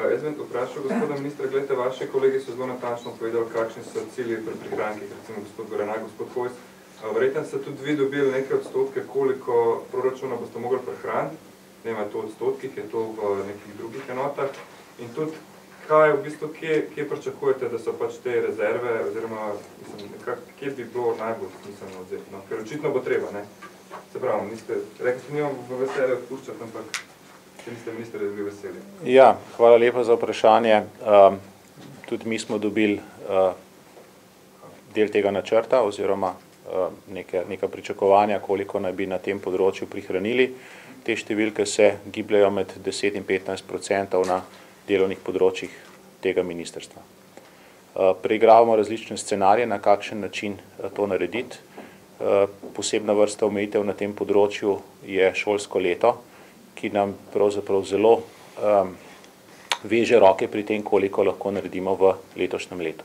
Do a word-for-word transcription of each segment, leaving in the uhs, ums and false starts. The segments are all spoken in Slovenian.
Jaz bom vprašal gospoda ministra, gledajte, vaši kolegi so zelo natančno povedali, kakšni so cilji pri prihrankih, recimo gospod Gorenak, gospod Hojs. Verjetno ste tudi vi dobili neke odstotke, koliko proračuna boste mogli prihraniti, ne vem, je to v odstotkih, je to v nekih drugih enotah. In tudi, kaj v bistvu, kje, kje pričakujete, da so pač te rezerve, oziroma, mislim, nekak, kje bi bilo najbolj smiselno odzeti, no? Ker očitno bo treba, ne? Se pravi, niste, rekli ste, nimam v veselje odpuščati, ampak če niste minister, da bi veseli. Ja, hvala lepa za vprašanje. Um, tudi mi smo dobili uh, del tega načrta, oziroma uh, neke, neka pričakovanja, koliko naj bi na tem področju prihranili. Te številke se gibljajo med deset in petnajst procentov na delovnih področjih tega ministrstva. Uh, preigravamo različne scenarije, na kakšen način uh, to narediti. Uh, posebna vrsta omejitev na tem področju je šolsko leto, ki nam pravzaprav zelo um, veže roke pri tem, koliko lahko naredimo v letošnjem letu.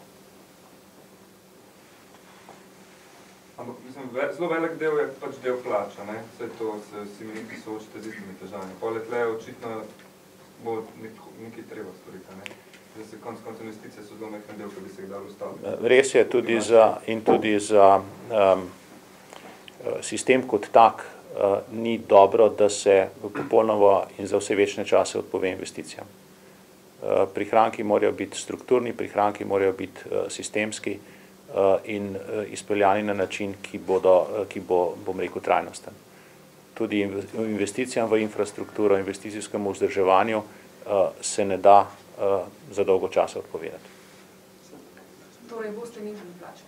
Ampak, mislim, zelo velik del je pač del plača, ne? Vse to se vsi ministri soočite z istimi težavami. Poleg tle očitno bo nekaj treba storiti, ne? Zdaj se konc konc investicije so zelo mehne del, ko bi se jih dalo ustaviti. Res je tudi za, in tudi za um, sistem kot tak uh, ni dobro, da se popolnoma in za vse večne čase odpove investicijam. Uh, prihranki morajo biti strukturni, prihranki morajo biti uh, sistemski uh, in uh, izpeljani na način, ki, bodo, uh, ki bo, bom rekel, trajnosten. Tudi investicijam v infrastrukturo, investicijskemu vzdrževanju uh, se ne da uh, za dolgo časa odpovedati. Torej, boste nižali plače?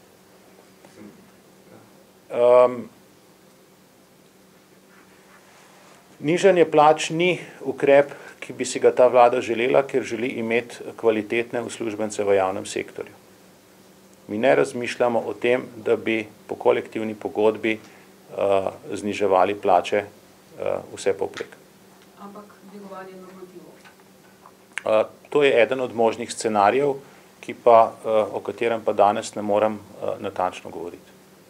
Um, Nižanje plač ni ukrep, ki bi si ga ta vlada želela, ker želi imeti kvalitetne uslužbence v javnem sektorju. Mi ne razmišljamo o tem, da bi po kolektivni pogodbi uh, zniževali plače uh, vse povprek. Ampak dvigovanje normativov? Uh, to je eden od možnih scenarijev, ki pa, uh, o katerem pa danes ne morem uh, natančno govoriti.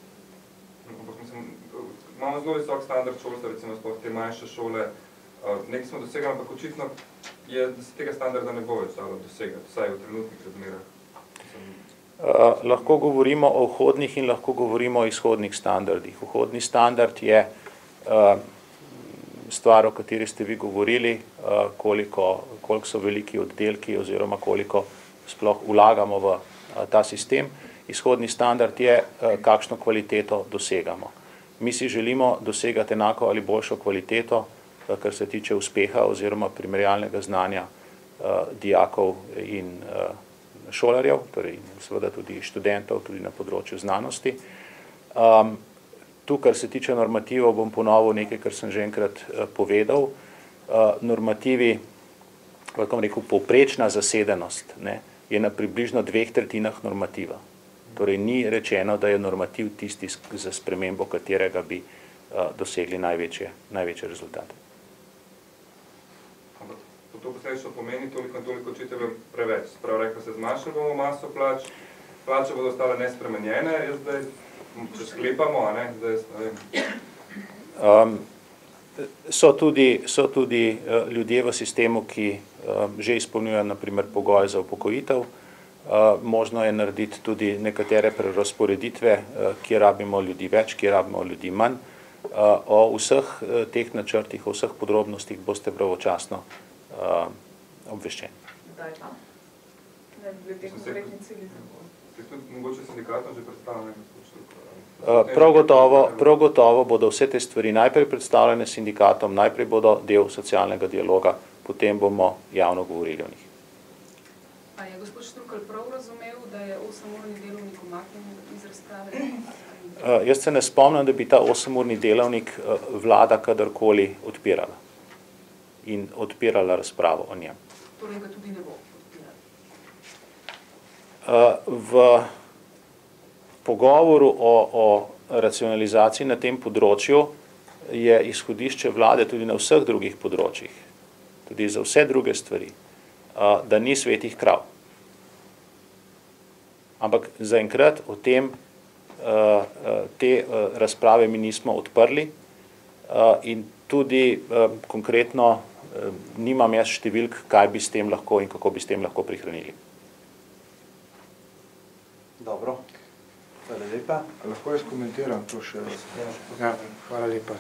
Imamo zelo visok standard šolstva, recimo sploh te manjše šole. Nekaj smo dosegali, ampak očitno je, da se tega standarda ne bo več dalo dosegati, vsaj v trenutnih razmerah. Uh, lahko govorimo o vhodnih in lahko govorimo o izhodnih standardih. Vhodni standard je uh, stvar, o kateri ste vi govorili, uh, koliko, koliko so veliki oddelki oziroma koliko sploh vlagamo v uh, ta sistem. Izhodni standard je, uh, kakšno kvaliteto dosegamo. Mi si želimo dosegati enako ali boljšo kvaliteto, kar se tiče uspeha oziroma primerjalnega znanja uh, dijakov in uh, šolarjev, torej seveda tudi študentov, tudi na področju znanosti. Um, tu, kar se tiče normativov, bom ponovil nekaj, kar sem že enkrat uh, povedal. Uh, normativi, kako bom rekel, povprečna zasedenost, ne, je na približno dveh tretjinah normativa. Torej ni rečeno, da je normativ tisti za spremembo, katerega bi uh, dosegli največje, največje rezultate. Ampak to posledično pomeni toliko in toliko učiteljev preveč. Sprav rekla se, zmanjšali bomo maso plač, plače bodo ostale nespremenjene, jaz zdaj, če sklepamo, a ne, zdaj, ne vem. Um, so tudi, so tudi uh, ljudje v sistemu, ki uh, že izpolnjujejo na primer pogoje za upokojitev. Uh, možno je narediti tudi nekatere prerazporeditve, uh, kjer rabimo ljudi več, kjer rabimo ljudi manj. Uh, o vseh uh, teh načrtih, o vseh podrobnostih boste pravočasno uh, obveščeni. Kdaj pa? Ne bi bili te konkretni cilji? Ste tudi mogoče sindikatom že predstavljeni? Uh, prav gotovo, prav gotovo bodo vse te stvari najprej predstavljene sindikatom, najprej bodo del socialnega dialoga, potem bomo javno govorili o njih. A je gospod Štrukelj prav razumel, da je osemurni delovnik umaknjen iz razprave? Uh, jaz se ne spomnim, da bi ta osemurni delovnik uh, vlada kadarkoli odpirala in odpirala razpravo o njem. Torej ga tudi ne bo odpirala? Uh, v pogovoru o, o racionalizaciji na tem področju je izhodišče vlade tudi na vseh drugih področjih, tudi za vse druge stvari, uh, da ni svetih krav. Ampak zaenkrat o tem uh, te uh, razprave mi nismo odprli uh, in tudi uh, konkretno nimam jaz številk, kaj bi s tem lahko in kako bi s tem lahko prihranili. Dobro, hvala lepa. Lahko jaz komentiram to še? Ja, hvala lepa.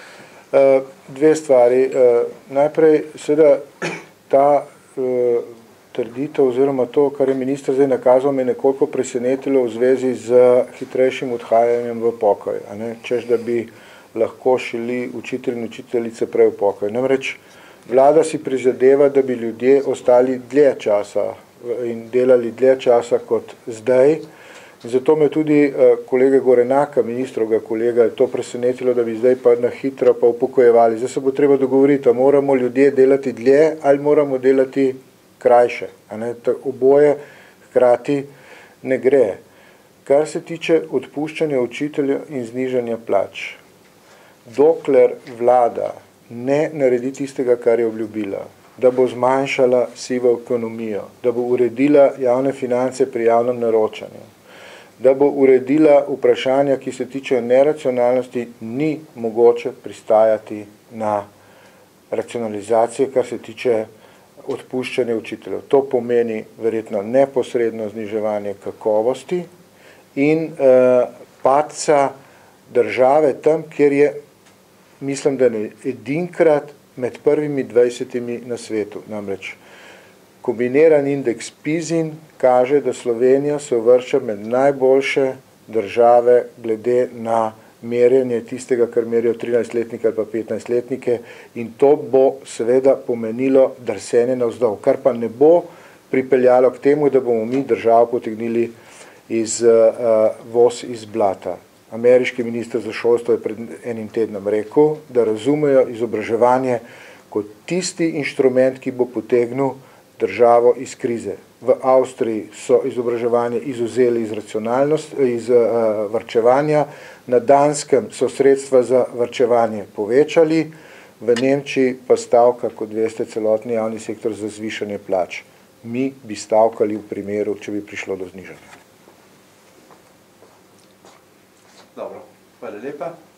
Uh, dve stvari. Uh, najprej, seveda, ta uh, trditev oziroma to, kar je minister zdaj nakazal, me nekoliko presenetilo v zvezi z hitrejšim odhajanjem v pokoj. A ne? Češ, da bi lahko šli učitelji in učiteljice prej v pokoj. Namreč, vlada si prizadeva, da bi ljudje ostali dlje časa in delali dlje časa kot zdaj. Zato me tudi uh, kolega Gorenaka, ministrovega kolega, je to presenetilo, da bi zdaj pa na hitro pa upokojevali. Zdaj se bo treba dogovoriti, moramo ljudje delati dlje ali moramo delati krajše. A ne? Oboje hkrati ne gre. Kar se tiče odpuščanja učiteljev in znižanja plač, dokler vlada ne naredi tistega, kar je obljubila, da bo zmanjšala sivo ekonomijo, da bo uredila javne finance pri javnem naročanju, da bo uredila vprašanja, ki se tiče neracionalnosti, ni mogoče pristajati na racionalizacije, kar se tiče odpuščanja učiteljev. To pomeni verjetno neposredno zniževanje kakovosti in uh, padca države tam, kjer je, mislim, da ne edinkrat med prvimi dvajsetimi na svetu. Namreč kombiniran indeks PISA kaže, da Slovenija se uvršča med najboljše države glede na merjenje tistega, kar merijo trinajstletnike ali pa petnajstletnike, in to bo seveda pomenilo drsenje navzdol, kar pa ne bo pripeljalo k temu, da bomo mi državo potegnili iz uh, voz iz blata. Ameriški minister za šolstvo je pred enim tednom rekel, da razumejo izobraževanje kot tisti inštrument, ki bo potegnil državo iz krize. V Avstriji so izobraževanje izuzeli iz racionalnosti, iz uh, varčevanja, na Danskem so sredstva za varčevanje povečali, v Nemčiji pa stavka, kot veste, celotni javni sektor za zvišanje plač. Mi bi stavkali v primeru, če bi prišlo do znižanja. Dobro, hvala lepa.